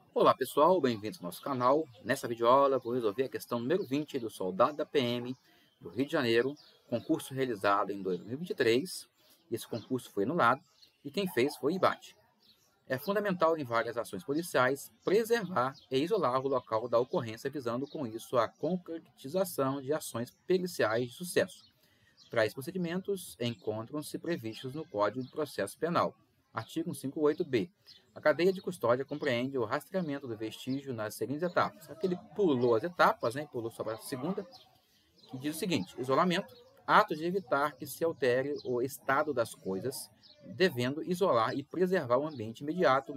Olá pessoal, bem-vindos ao nosso canal. Nessa videoaula vou resolver a questão número 20 do soldado da PM do Rio de Janeiro, concurso realizado em 2023. Esse concurso foi anulado e quem fez foi o IBAT. É fundamental em várias ações policiais preservar e isolar o local da ocorrência, visando com isso a concretização de ações policiais de sucesso. Tais procedimentos encontram-se previstos no Código de Processo Penal. Artigo 158-B. A cadeia de custódia compreende o rastreamento do vestígio nas seguintes etapas. Aqui ele pulou as etapas, pulou só para a segunda, que diz o seguinte: isolamento, ato de evitar que se altere o estado das coisas, devendo isolar e preservar o ambiente imediato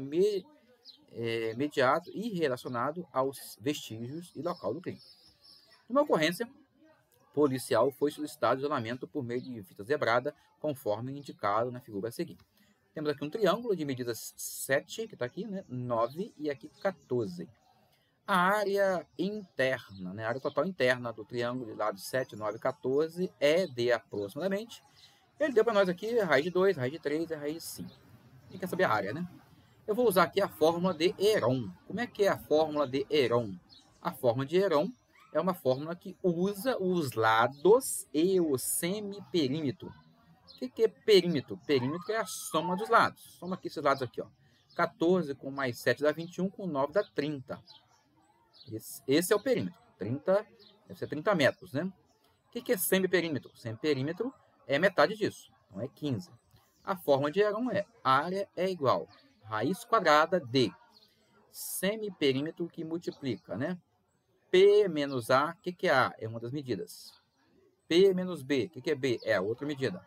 e relacionado aos vestígios e local do crime. Numa ocorrência policial, foi solicitado isolamento por meio de fita zebrada, conforme indicado na figura a seguir. Temos aqui um triângulo de medidas 7, que está aqui, 9 e aqui 14. A área interna, a área total interna do triângulo de lado 7, 9 e 14 é de aproximadamente. Ele deu para nós aqui a raiz de 2, a raiz de 3 e a raiz de 5. E quer saber a área, Eu vou usar aqui a fórmula de Heron. Como é que é a fórmula de Heron? A fórmula de Heron é uma fórmula que usa os lados e o semiperímetro. O que é perímetro? Perímetro é a soma dos lados. Soma aqui esses lados aqui, 14 com mais 7 dá 21, com 9 dá 30. Esse é o perímetro. 30, deve ser 30 metros, O que é semiperímetro? Semiperímetro é metade disso, então é 15. A fórmula de Heron é: área é igual raiz quadrada de semiperímetro que multiplica, P menos A, o que é A? É uma das medidas. P menos B, o que é B? É a outra medida.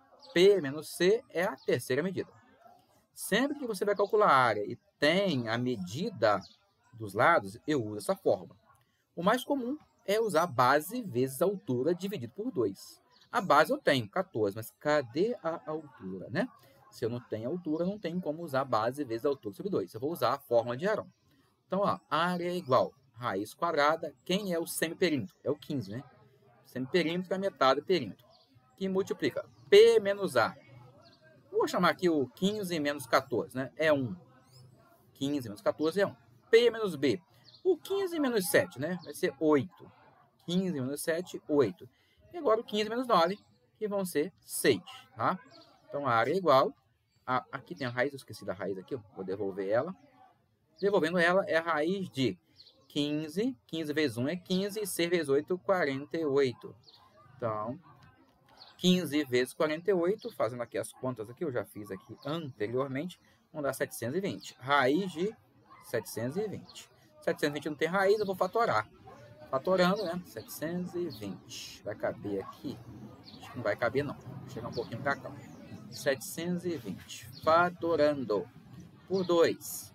P menos C é a terceira medida. Sempre que você vai calcular a área e tem a medida dos lados, eu uso essa fórmula. O mais comum é usar a base vezes a altura dividido por 2. A base eu tenho, 14, mas cadê a altura, Se eu não tenho altura, não tenho como usar a base vezes a altura sobre 2. Eu vou usar a fórmula de Heron. Então, área é igual raiz quadrada. Quem é o semiperímetro? É o 15, Semiperímetro é metade do perímetro, que multiplica P menos A. Vou chamar aqui o 15 menos 14, É 1. 15 menos 14 é 1. P menos B. O 15 menos 7, Vai ser 8. 15 menos 7, 8. E agora o 15 menos 9, que vão ser 6, tá? Então, a área é igual aqui tem a raiz, eu esqueci da raiz aqui, vou devolver ela. Devolvendo ela, é a raiz de 15. 15 vezes 1 é 15, e 6 vezes 8, 48. Então, 15 vezes 48, fazendo aqui as contas aqui, eu já fiz aqui anteriormente, vão dar 720. Raiz de 720. 720 não tem raiz, eu vou fatorar. Fatorando, 720. Vai caber aqui? Acho que não vai caber, não. Vou chegar um pouquinho para cá. 720. Fatorando por 2,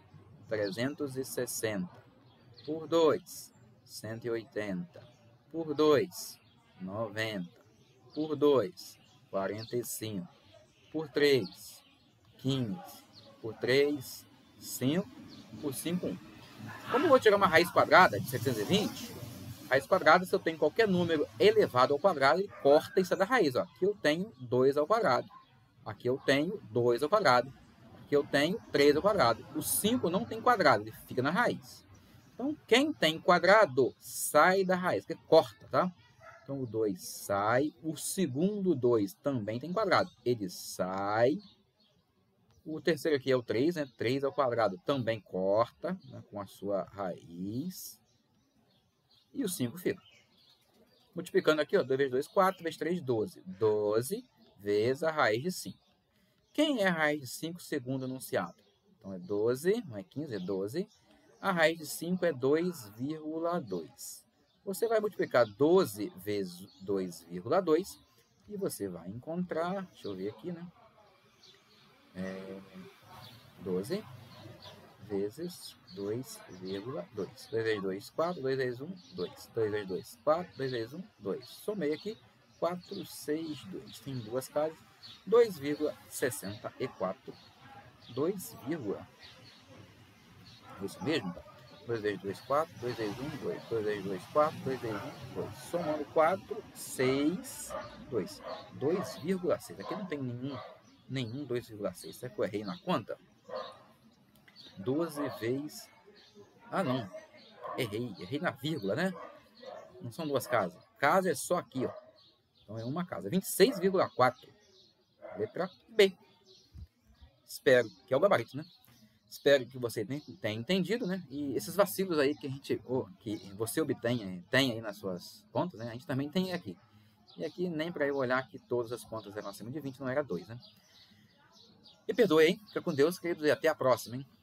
360. Por 2, 180. Por 2, 90. Por 2, 45. Por 3, 15. Por 3, 5. Por 5, 1. Como eu vou tirar uma raiz quadrada de 720, raiz quadrada, se eu tenho qualquer número elevado ao quadrado, ele corta isso da raiz. Aqui eu tenho 2 ao quadrado. Aqui eu tenho 2 ao quadrado. Aqui eu tenho 3 ao quadrado. O 5 não tem quadrado, ele fica na raiz. Então, quem tem quadrado, sai da raiz, que corta, tá? Então, o 2 sai. O segundo 2 também tem quadrado. Ele sai. O terceiro aqui é o 3, 3 ao quadrado também corta, com a sua raiz. E o 5 fica. Multiplicando aqui, 2 vezes 2, 4, vezes 3, 12. 12 vezes a raiz de 5. Quem é a raiz de 5 segundo enunciado? Então, é 12, não é 15, é 12. A raiz de 5 é 2,2. Você vai multiplicar 12 vezes 2,2 e você vai encontrar, deixa eu ver aqui, 12 vezes 2,2. 2 vezes 2, 4. 2 vezes 1, 2. 2 vezes 2, 4. 2 vezes 1, 2. Somei aqui, 4, 6, 2. Tem duas casas. 2,64. 2, é isso mesmo? 2 vezes 2, 4. 2 vezes 1, 2. 2 vezes 2, 4. 2 vezes 1, 2. Somando 4, 6, 2. 2,6. Aqui não tem nenhum 2,6. Será que eu errei na conta? 12 vezes Ah, não. Errei na vírgula, né? Não são duas casas. Casa é só aqui, ó. Então é uma casa. 26,4. Letra B. Espero que é o gabarito, né? Espero que você tenha entendido, né? E esses vacilos aí que você tem aí nas suas contas, né? A gente também tem aqui. E aqui nem para eu olhar que todas as contas eram acima de 20, não era 2, né? E perdoe, hein? Fica com Deus, queridos, e até a próxima, hein?